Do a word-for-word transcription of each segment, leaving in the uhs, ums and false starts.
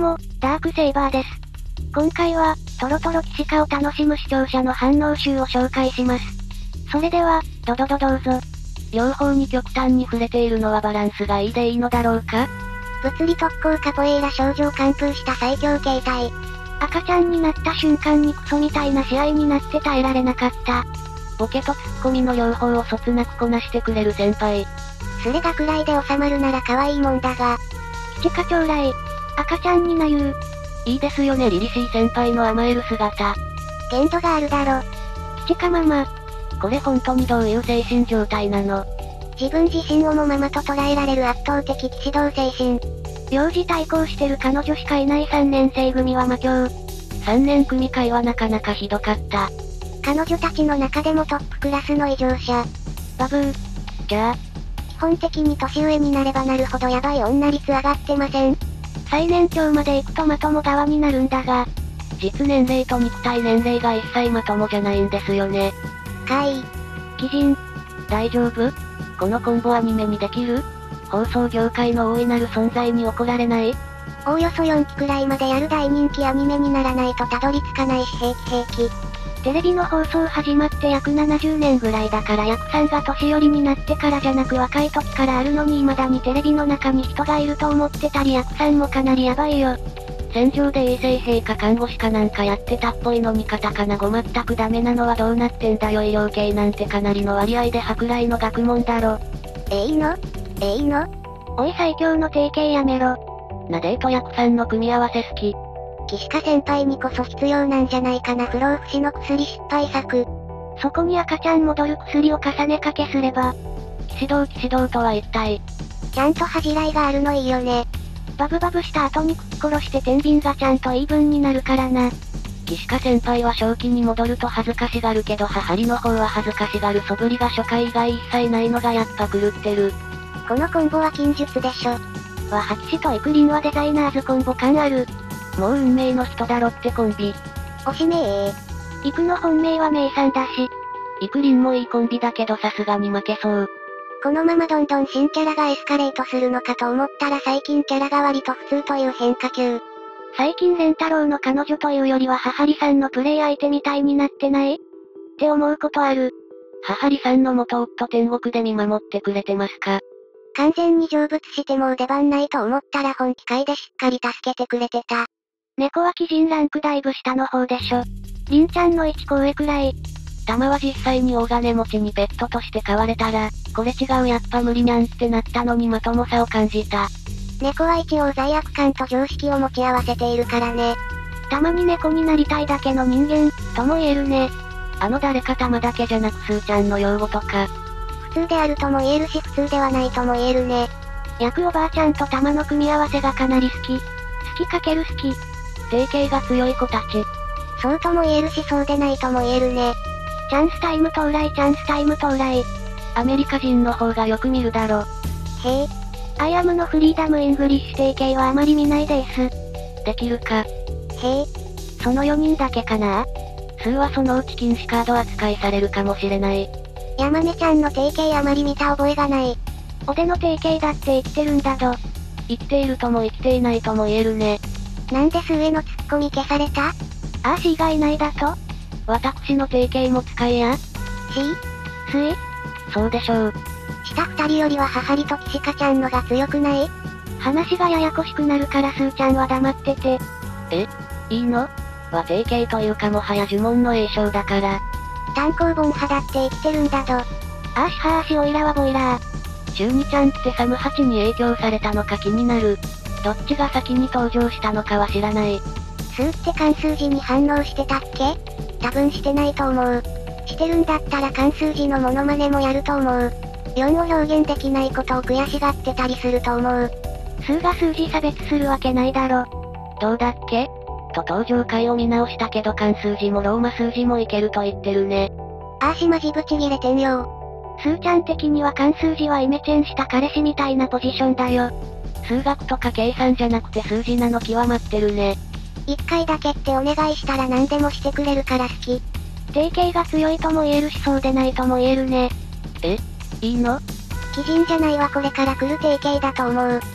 も、ダークセイバーです。今回は、トロトロ騎士化を楽しむ視聴者の反応集を紹介します。それでは、ドドドどうぞ。 両方に極端に触れているのはバランスがいいでいいのだろうか？ 物理特攻カポエイラ少女を完封した最強形態。 赤ちゃんになった瞬間にクソみたいな試合になって耐えられなかった。 ボケとツッコミの両方をそつなくこなしてくれる先輩。 スレがくらいで収まるなら可愛いもんだが。 騎士化将来。赤ちゃんになゆう。 いいですよね凛々しい先輩の甘える姿。 限度があるだろ。 騎士化ママ。 これ本当にどういう精神状態なの？ 自分自身をもママと捉えられる圧倒的騎士道精神。 幼児対抗してる彼女しかいないさんねん生組は魔境。 さんねん組会はなかなかひどかった。 彼女たちの中でもトップクラスの異常者。 バブー。 じゃあ、 基本的に年上になればなるほどヤバい女率上がってません？ 最年長まで行くとまとも側になるんだが、 実年齢と肉体年齢が一切まともじゃないんですよね。 かい。 鬼人。 大丈夫？このコンボアニメにできる？放送業界の大いなる存在に怒られない？ おおよそよんきくらいまでやる大人気アニメにならないとたどり着かないし平気平気。 テレビの放送始まって約ななじゅうねんぐらいだから役さんが年寄りになってからじゃなく若い時からあるのに未だにテレビの中に人がいると思ってたり役さんもかなりヤバいよ。 戦場で衛生兵か看護師かなんかやってたっぽいのにカタカナ語全くダメなのはどうなってんだよ。医療系なんてかなりの割合で舶来の学問だろ。 えいのえいのおい最強の定型やめろ。 なデート役さんの組み合わせ好き。 騎士化先輩にこそ必要なんじゃないかな不老不死の薬失敗作。 そこに赤ちゃん戻る薬を重ねかけすれば。 騎士道騎士道とは一体。 ちゃんと恥じらいがあるのいいよね。 バブバブした後にくっ殺して天秤がちゃんとイーブンになるからな。 騎士化先輩は正気に戻ると恥ずかしがるけど母りの方は恥ずかしがる素振りが初回以外一切ないのがやっぱ狂ってる。 このコンボは禁術でしょ。 わハキシとイクリンはデザイナーズコンボ感ある。 もう運命の人だろってコンビ。 おしめえー。イクの本命はメイさんだし。 イクリンもいいコンビだけどさすがに負けそう。 このままどんどん新キャラがエスカレートするのかと思ったら最近キャラが割と普通という変化球。 最近レンタロウの彼女というよりは母りさんのプレイ相手みたいになってない？って思うことある。 母りさんの元夫天国で見守ってくれてますか？ 完全に成仏してもう出番ないと思ったら本気界でしっかり助けてくれてた。 猫は鬼人ランクだいぶ下の方でしょ。りんちゃんのいちこ上くらい。 玉は実際に大金持ちにペットとして飼われたら、これ違うやっぱ無理にゃんってなったのにまともさを感じた。 猫は一応罪悪感と常識を持ち合わせているからね。 たまに猫になりたいだけの人間、とも言えるね。 あの誰か玉だけじゃなくスーちゃんの用語とか。 普通であるとも言えるし普通ではないとも言えるね。 役おばあちゃんと玉の組み合わせがかなり好き。好きかける好き。 定型が強い子たち。 そうとも言えるしそうでないとも言えるね。 チャンスタイム到来チャンスタイム到来。 アメリカ人の方がよく見るだろ。 へえ。 アイアムのフリーダムイングリッシュ定型はあまり見ないです。 できるか。 へえ。 そのよにんだけかな？ スーはそのうち禁止カード扱いされるかもしれない。 ヤマメちゃんの定型あまり見た覚えがない。 おでの定型だって生きてるんだど。 生きているとも生きていないとも言えるね。 なんでスーへのツッコミ消された？ あーしがいないだと？ 私の定型も使いや。 し？ すい？ そうでしょう。 下二人よりは母りと騎士化ちゃんのが強くない？ 話がややこしくなるからスーちゃんは黙ってて。 え？いいの？は定型というかもはや呪文の詠唱だから。 単行本派だって生きてるんだど。 あーしはーしオイラはボイラー。 中二ちゃんってサムハチに影響されたのか気になる。どっちが先に登場したのかは知らない。 スーって関数字に反応してたっけ？多分してないと思う。してるんだったら関数字のモノマネもやると思う。よんを表現できないことを悔しがってたりすると思う。 数が数字差別するわけないだろ。 どうだっけ？と登場回を見直したけど関数字もローマ数字もいけると言ってるね。 あーしマジブチギレてんよ。 スーちゃん的には関数字はイメチェンした彼氏みたいなポジションだよ。 数学とか計算じゃなくて数字なの極まってるね。 一回だけってお願いしたら何でもしてくれるから好き。 定型が強いとも言えるしそうでないとも言えるね。 え？いいの？ 鬼人じゃないわこれから来る定型だと思う。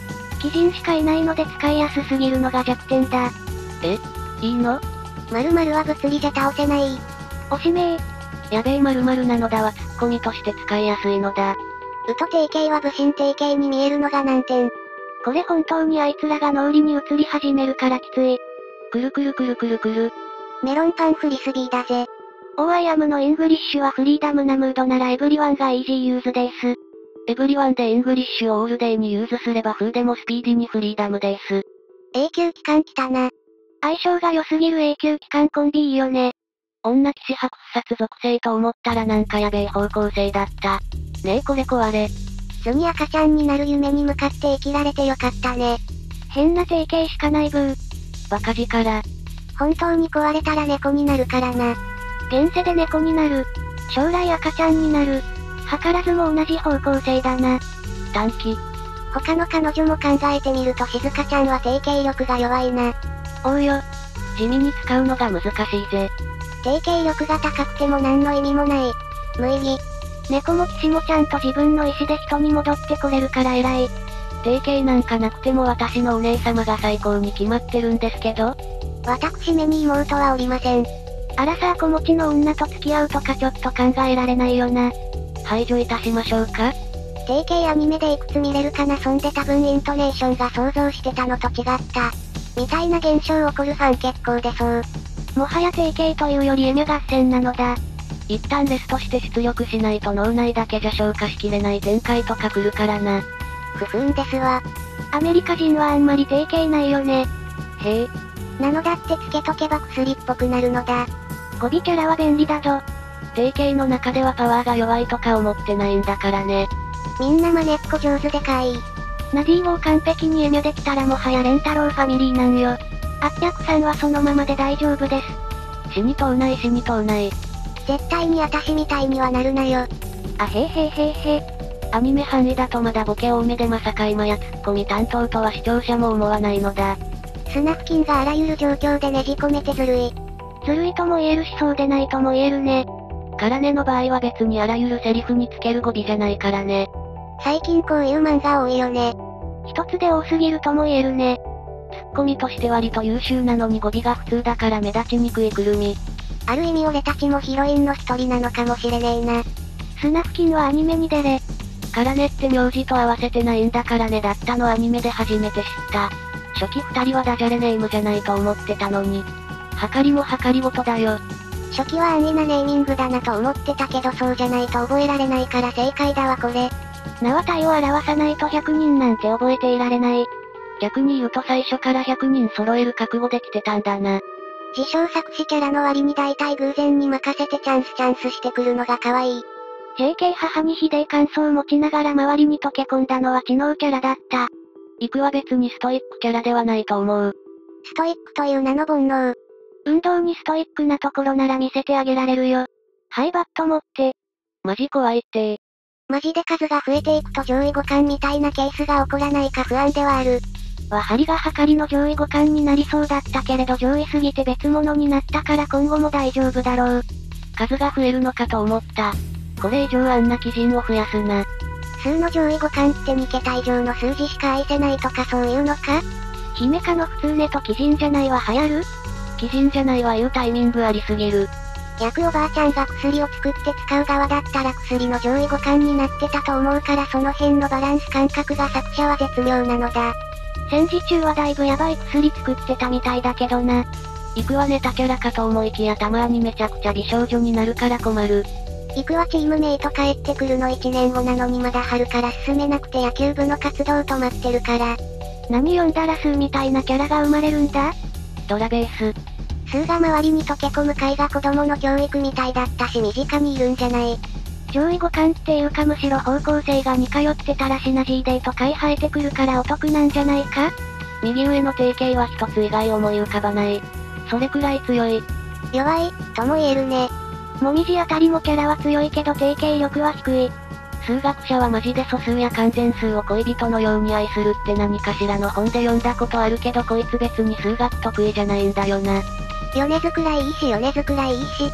鬼人しかいないので使いやすすぎるのが弱点だ。 えいいの？ 〇〇は物理じゃ倒せない。 おしめー。 やべえ〇〇なのだはツッコミとして使いやすいのだ。 うと定型は武神定型に見えるのが難点。 これ本当にあいつらが脳裏に移り始めるからきつい。 くるくるくるくるくる。 メロンパンフリスビーだぜ。 オーアイアムのイングリッシュはフリーダムなムードならエブリワンがイージーユーズです。 エブリワンでイングリッシュをオールデイにユーズすれば風でもスピーディにフリーダムです。 永久期間来たな。 相性が良すぎる永久期間コンビいいよね。 女騎士白不殺属性と思ったらなんかやべえ方向性だった。ねえこれ壊れ。 次赤ちゃんになる夢に向かって生きられてよかったね。 変な定型しかないブー。 バカ力。 本当に壊れたら猫になるからな。 現世で猫になる。将来赤ちゃんになる。図らずも同じ方向性だな。 短期。 他の彼女も考えてみると静香ちゃんは定型力が弱いな。 おうよ。地味に使うのが難しいぜ。 定型力が高くても何の意味もない。無意義。 猫も騎士もちゃんと自分の意思で人に戻ってこれるから偉い。 定型なんかなくても私のお姉様が最高に決まってるんですけど。 私目に妹はおりません。 あらさあ子持ちの女と付き合うとかちょっと考えられないよな。 排除いたしましょうか。 定型アニメでいくつ見れるかな。そんで多分イントネーションが想像してたのと違った。みたいな現象起こるファン結構出そう。 もはや定型というよりエミュ合戦なのだ。 一旦レスとして出力しないと脳内だけじゃ消化しきれない展開とか来るからな。 不憤ですわ。 アメリカ人はあんまり定型ないよね。 へえ。 なのだってつけとけば薬っぽくなるのだ。 語尾キャラは便利だぞ。 定型の中ではパワーが弱いとか思ってないんだからね。 みんな真似っこ上手でかい。 ナディを完璧にエミュできたらもはやレンタロウファミリーなんよ。あっぴゃくさんはそのままで大丈夫です。 死にとうない死にとうない。 絶対に私みたいにはなるなよ。 あへーへーへーへー。 アニメ範囲だとまだボケ多めでまさか今やツッコミ担当とは視聴者も思わないのだ。 スナフキンがあらゆる状況でねじ込めてずるい。 ずるいとも言えるしそうでないとも言えるね。 カラネの場合は別にあらゆるセリフにつける語尾じゃないからね。 最近こういう漫画多いよね。 一つで多すぎるとも言えるね。 ツッコミとして割と優秀なのに語尾が普通だから目立ちにくいくるみ。 ある意味俺たちもヒロインの一人なのかもしれねえな。 スナフキンはアニメに出れ。 カラネって名字と合わせてないんだからねだったのアニメで初めて知った。初期二人はダジャレネームじゃないと思ってたのに。はかりもはかりごとだよ。 初期は安易なネーミングだなと思ってたけどそうじゃないと覚えられないから正解だわこれ。 名は体を表さないとひゃくにんなんて覚えていられない。 逆に言うと最初からひゃくにん揃える覚悟できてたんだな。 自称作詞キャラの割に大体偶然に任せてチャンスチャンスしてくるのが可愛い。 ジェーケー 母にひでえ感想を持ちながら周りに溶け込んだのは知能キャラだった。 イクは別にストイックキャラではないと思う。 ストイックという名の煩悩。 運動にストイックなところなら見せてあげられるよ。はいバット持って。 マジ怖いってマジで数が増えていくと上位互換みたいなケースが起こらないか不安ではある。 は針がはかりの上位互換になりそうだったけれど上位すぎて別物になったから今後も大丈夫だろう。 数が増えるのかと思った。これ以上あんな鬼人を増やすな。 数の上位互換ってに桁以上の数字しか愛せないとかそういうのか？ 姫かの普通ねと鬼人じゃないは流行る？ 鬼人じゃないは言うタイミングありすぎる。 薬おばあちゃんが薬を作って使う側だったら薬の上位互換になってたと思うからその辺のバランス感覚が作者は絶妙なのだ。 戦時中はだいぶヤバい薬作ってたみたいだけどな。 イクはネタキャラかと思いきやたまにめちゃくちゃ美少女になるから困る。 イクはチームメイト帰ってくるのいちねんごなのにまだ春から進めなくて野球部の活動止まってるから。 何読んだらスーみたいなキャラが生まれるんだ？ ドラベース。 スーが周りに溶け込む会が子供の教育みたいだったし身近にいるんじゃない。 上位互換っていうかむしろ方向性が似通ってたらシナジーデーとかい生えてくるからお得なんじゃないか？ 右上の定型は一つ以外思い浮かばない。それくらい強い。 弱い、とも言えるね。 もみじあたりもキャラは強いけど定型力は低い。 数学者はマジで素数や完全数を恋人のように愛するって何かしらの本で読んだことあるけどこいつ別に数学得意じゃないんだよな。 米津くらいいいし米津くらいいいし。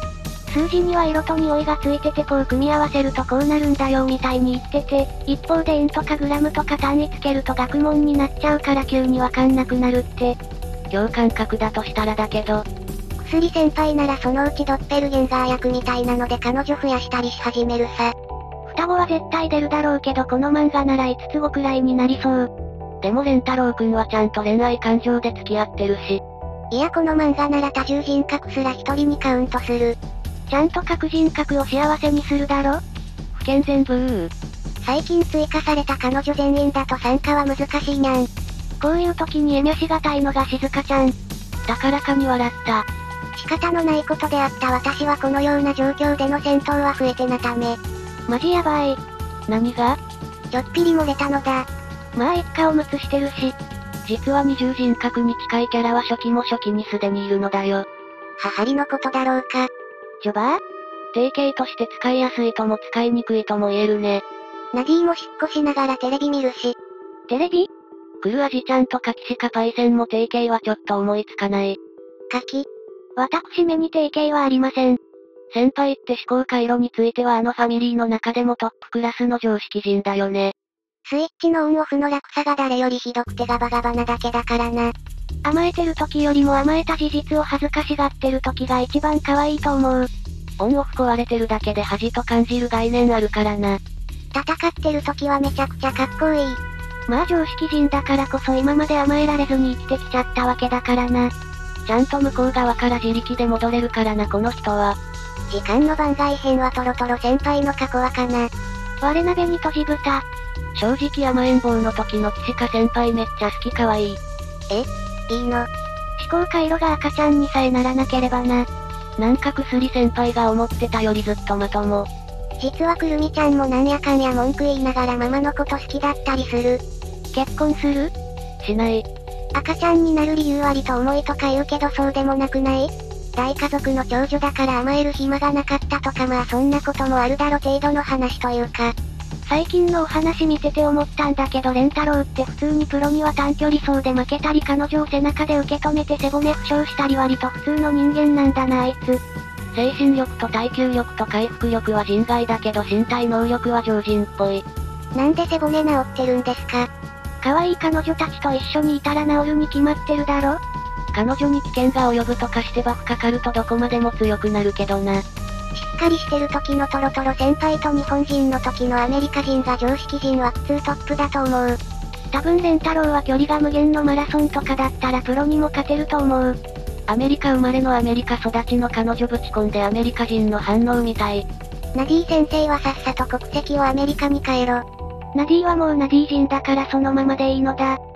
数字には色と匂いがついててこう組み合わせるとこうなるんだよみたいに言ってて、一方で円とかグラムとか単位つけると学問になっちゃうから急にわかんなくなるって。 共感覚だとしたらだけど。 薬先輩ならそのうちドッペルゲンガー役みたいなので彼女増やしたりし始めるさ。 双子は絶対出るだろうけどこの漫画ならいつつ子くらいになりそう。 でも蓮太郎くんはちゃんと恋愛感情で付き合ってるし。 いやこの漫画なら多重人格すら一人にカウントする。 ちゃんと各人格を幸せにするだろ？ 不健全ブー。 最近追加された彼女全員だと参加は難しいにゃん。 こういう時にえみゃしがたいのが静香ちゃん。 高らかに笑った。 仕方のないことであった私はこのような状況での戦闘は増えてなため。 マジやばい。 何が？ ちょっぴり漏れたのだ。 まあ一家おむつしてるし。 実は二重人格に近いキャラは初期も初期にすでにいるのだよ。 ははりのことだろうか。 ジョバー？ 定型として使いやすいとも使いにくいとも言えるね。 ナディも引っ越しながらテレビ見るし。 テレビ？ クルアジちゃんとカキシカパイセンも定型はちょっと思いつかない。 カキ？ 私目に定型はありません。 先輩って思考回路についてはあのファミリーの中でもトップクラスの常識人だよね。 スイッチのオンオフの落差が誰よりひどくてガバガバなだけだからな。 甘えてる時よりも甘えた事実を恥ずかしがってる時が一番可愛いと思う。 オンオフ壊れてるだけで恥と感じる概念あるからな。 戦ってる時はめちゃくちゃかっこいい。 まあ常識人だからこそ今まで甘えられずに生きてきちゃったわけだからな。 ちゃんと向こう側から自力で戻れるからなこの人は。 時間の番外編はトロトロ先輩の過去はかな。 我鍋に閉じ豚。 正直甘えん坊の時の岸香先輩めっちゃ好き可愛い。 え？いいの？ 思考回路が赤ちゃんにさえならなければな。 なんか薬先輩が思ってたよりずっとまとも。 実はくるみちゃんもなんやかんや文句言いながらママのこと好きだったりする。 結婚する？ しない。 赤ちゃんになる理由ありと思いとか言うけどそうでもなくない？大家族の長女だから甘える暇がなかったとかまあそんなこともあるだろ程度の話というか。 最近のお話見てて思ったんだけど蓮太郎って普通にプロには短距離走で負けたり彼女を背中で受け止めて背骨負傷したり割と普通の人間なんだなあいつ。 精神力と耐久力と回復力は人外だけど身体能力は常人っぽい。 なんで背骨治ってるんですか？ 可愛い彼女たちと一緒にいたら治るに決まってるだろ？ 彼女に危険が及ぶとかしてバフかかるとどこまでも強くなるけどな。 しっかりしてる時のトロトロ先輩と日本人の時のアメリカ人が常識人は普通トップだと思う。 多分蓮太郎は距離が無限のマラソンとかだったらプロにも勝てると思う。 アメリカ生まれのアメリカ育ちの彼女ぶち込んでアメリカ人の反応みたい。 ナディ先生はさっさと国籍をアメリカに変えろ。 ナディはもうナディ人だからそのままでいいのだ。